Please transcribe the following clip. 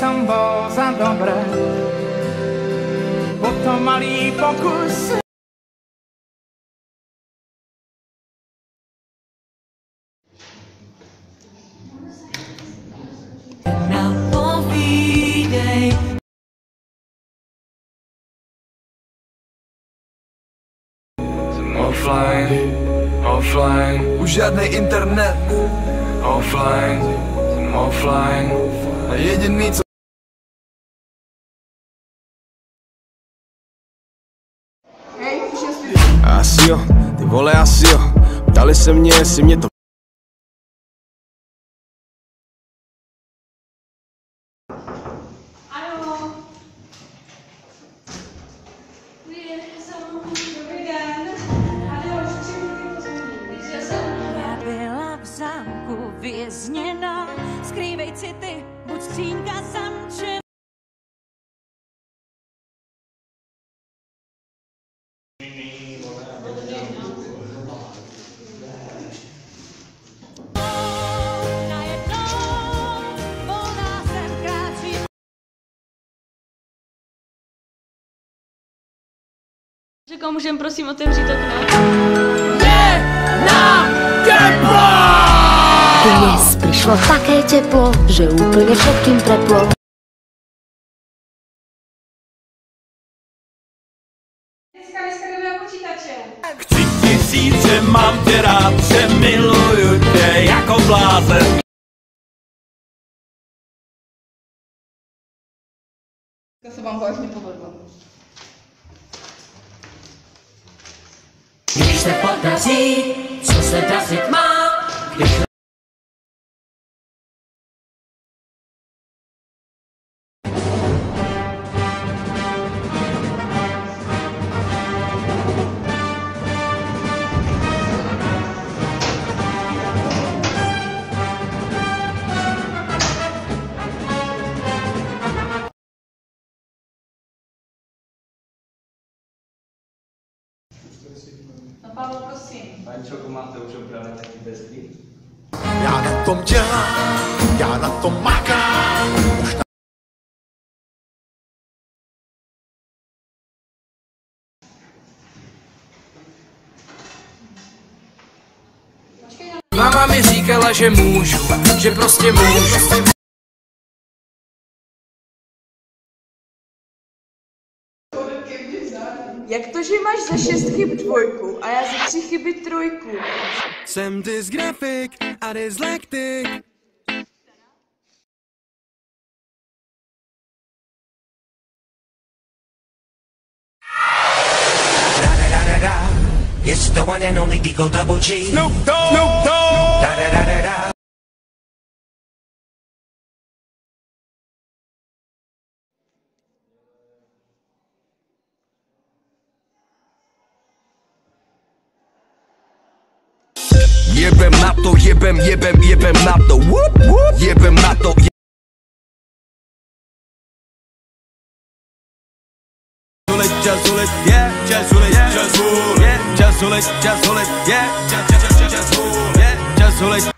som bol za dobré, potom malý pokus. Offline, už žádnej internet. Offline, a jediný co... Asi jo, ty vole asi jo, ptali se mě, jestli mě to... Vězněná, skrývej city, buď skřínka zamčená. Řekl, můžem prosím otevřít okno. Je nám teplo! Dnes prišlo také teplo, že úplne všetkým preplo. Dneska jdeme na počítače. Chci ti říct, že mám tě rád, že miluju tě jako blázen. To se vám vážně povedlo. Když se podaří, co se dařit má, když... No Pavel, prosím. Pančo, máte už opravdu taky bezdy? Já na tom dělám, já na tom makám. Máma mi říkala, že můžu, že prostě můžu. Jak to, že máš za 6 chyb 2 a já za 3 chyby 3? Jsem dysgrafik a dyslektik. It's the one and only Deagle Double G. Snoop Dogg! Snoop Dogg! Da da da da da. Jebem na to, jebem na to, whoop, whoop. Jebem na to, Just hold it, yeah.